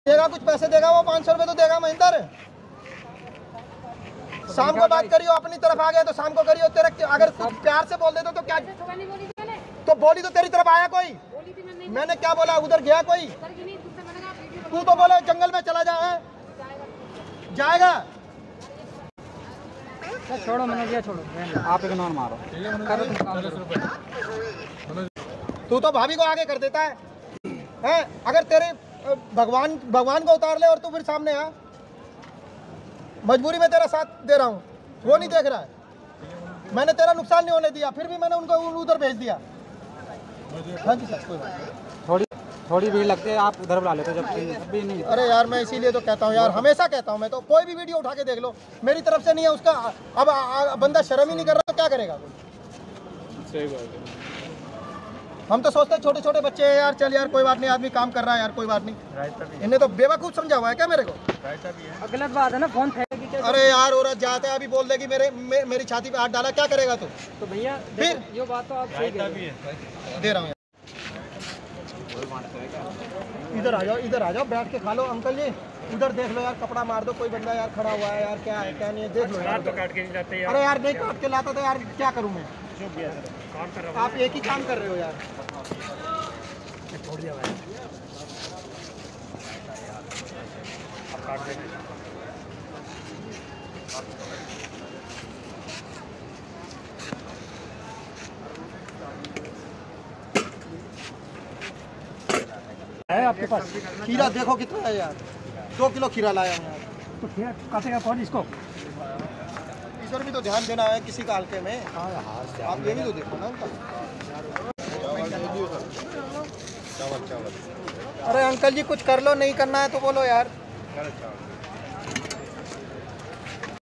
देगा कुछ पैसे देगा, वो 500 रुपये तो देगा महेंद्र। शाम को बात करियो, अपनी तरफ आ गया तो शाम को करियो। तेरे अगर कुछ प्यार से बोल देते तो क्या, तो बोली तो तेरी तरफ आया कोई? मैंने क्या बोला? उधर गया कोई? तू तो बोला जंगल में चला जाएगा। छोड़ो, मैंने दिया, छोड़ो, आप इग्नोर मारो। तू तो भाभी को आगे कर देता है? अगर तेरे भगवान को उतार ले और तू फिर सामने आ। मजबूरी में तेरा साथ दे रहा हूँ, वो नहीं देख रहा है। मैंने तेरा नुकसान नहीं होने दिया, फिर भी मैंने उनको उधर भेज दिया। हाँ जी सर, कोई बात। थोड़ी भीड़ लगती है, आप उधर बुला लेते जब भी नहीं। अरे यार, मैं इसीलिए तो कहता हूँ यार, हमेशा कहता हूँ मैं तो, कोई भी वीडियो उठा के देख लो, मेरी तरफ से नहीं है उसका। अब बंदा शर्म ही नहीं कर रहा तो क्या करेगा? सही बात है। हम तो सोचते हैं छोटे छोटे बच्चे हैं यार, चल यार कोई बात नहीं, आदमी काम कर रहा है यार, कोई बात नहीं। इन्हें तो बेवकूफ समझा हुआ है क्या मेरे को? गलत बात है ना, फोन फेंकेगी क्या? अरे यार, औरत जाते है अभी बोल देगी मेरी छाती पे हाथ डाला, क्या करेगा तू? तो भैया फिर ये बात तो आप सही कह रहे हैं। दे रहा हूँ। इधर आ जाओ, बैठ के खा लो अंकल जी। उधर देख लो यार, कपड़ा मार दो, कोई बंदा यार खड़ा हुआ है यार, क्या है क्या नहीं है, देख लो यार। तो काट के नहीं जाते यार। अरे यार, नहीं काट के लाता तो यार क्या करूँ मैं? आप एक ही काम कर रहे हो यार। छोड़ दिया भाई, अब काट देंगे। है आपके पास खीरा देखो कितना है यार, 2 किलो खीरा लाया हूँ यार। तो खीरा काटेगा कौन इसको? इस पर भी तो ध्यान देना है किसी का हल्के में। आप ये भी तो देखो ना उनका। अरे अंकल जी कुछ कर लो, नहीं करना है तो बोलो यार।